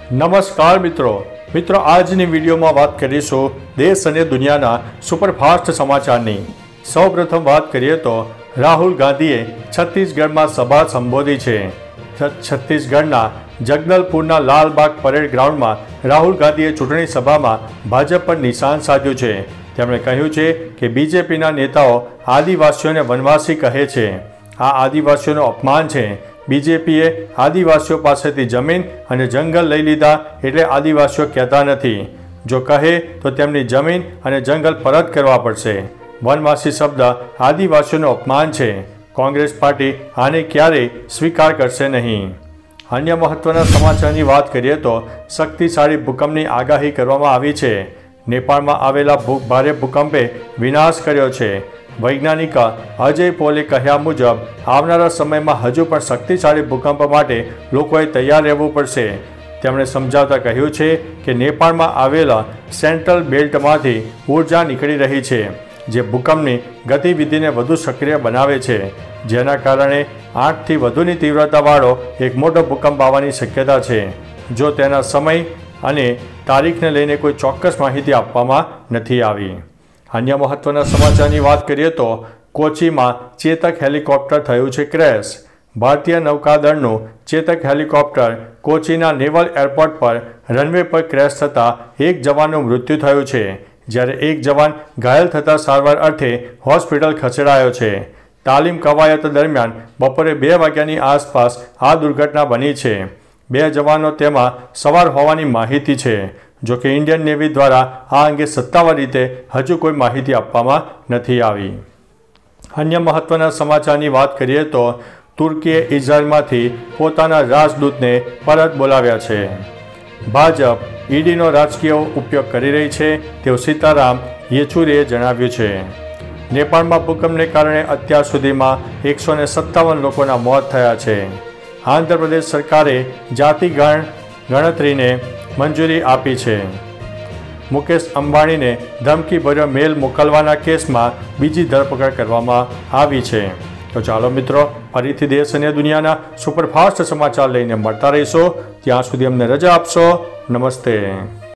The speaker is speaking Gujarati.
નમસ્કાર મિત્રો આજની વિડીયોમાં વાત કરીશું દેશ અને દુનિયાના સુપરફાસ્ટ સમાચારની। સૌપ્રથમ વાત કરીએ તો રાહુલ ગાંધીએ છત્તીસગઢમાં સભા સંબોધી છે। છત્તીસગઢના જગદલપુરના લાલબાગ પરેડ ગ્રાઉન્ડમાં રાહુલ ગાંધીએ ચૂંટણી સભામાં ભાજપ પર નિશાન સાધ્યું છે। તેમણે કહ્યું છે કે બીજેપીના નેતાઓ આદિવાસીઓને વનવાસી કહે છે। આ આદિવાસીઓનું અપમાન છે। બીજેપીએ આદિવાસીઓ પાસેથી જમીન અને જંગલ લઈ લીધા એટલે આદિવાસીઓ કહેતા નથી। જો કહે તો તેમની જમીન અને જંગલ પરત કરવા પડશે। વનવાસી શબ્દ આદિવાસીઓનું અપમાન છે। કોંગ્રેસ પાર્ટી આને ક્યારેય સ્વીકાર કરશે નહીં। અન્ય મહત્વના સમાચારની વાત કરીએ તો શક્તિશાળી ભૂકંપની આગાહી કરવામાં આવી છે। નેપાળમાં આવેલા ભારે ભૂકંપે વિનાશ કર્યો છે। વૈજ્ઞાનિક અજય પોલે કહ્યા મુજબ આવનારા સમયમાં હજુ પણ શક્તિશાળી ભૂકંપ માટે લોકોએ તૈયાર રહેવું પડશે। તેમણે સમજાવતા કહ્યું છે કે નેપાળમાં આવેલા સેન્ટ્રલ બેલ્ટમાંથી ઉર્જા નીકળી રહી છે જે ભૂકંપની ગતિવિધિને વધુ સક્રિય બનાવે છે, જેના કારણે 8થી વધુની તીવ્રતાવાળો એક મોટો ભૂકંપ આવવાની શક્યતા છે જો તેના સમય અને તારીખને લઈને કોઈ ચોક્કસ માહિતી આપવામાં નથી આવી। અન્ય મહત્વના સમાચારની વાત કરીએ તો કોચીમાં ચેતક હેલિકોપ્ટર થયું છે ક્રેશ। ભારતીય નૌકાદળનું ચેતક હેલિકોપ્ટર કોચીના નેવલ એરપોર્ટ પર રનવે પર ક્રેશ થતાં એક જવાનનું મૃત્યુ થયું છે, જ્યારે એક જવાન ઘાયલ થતાં સારવાર અર્થે હોસ્પિટલ ખસેડાયો છે। તાલીમ કવાયત દરમિયાન બપોરે 2 વાગ્યાની આસપાસ આ દુર્ઘટના બની છે। 2 જવાનો તેમાં સવાર હોવાની માહિતી છે। જો કે ઇન્ડિયન નેવી દ્વારા આ અંગે સત્તાવાર રીતે હજુ કોઈ માહિતી આપવામાં નથી આવી। અન્ય મહત્વના સમાચારની વાત કરીએ તો તુર્કીએ ઇઝરાયલમાંથી પોતાના રાજદૂતને પરત બોલાવ્યા છે। ભાજપ ઈડીનો રાજકીય ઉપયોગ કરી રહી છે તેવું સીતારામ યેચુરીએ જણાવ્યું છે। નેપાળમાં ભૂકંપને કારણે અત્યાર સુધીમાં 157 લોકોના મોત થયા છે। આંધ્રપ્રદેશ સરકારે જાતિ ગણતરીને મંજૂરી આપી છે। મુકેશ અંબાણીને ધમકીભર્યો મેલ મોકલવાના કેસમાં બીજી ધરપકડ કરવામાં આવી છે। તો ચાલો મિત્રો, ફરીથી દેશ અને દુનિયાના સુપરફાસ્ટ સમાચાર લઈને મળતા રહીશો। ત્યાં સુધી અમને રજા આપશો। નમસ્તે।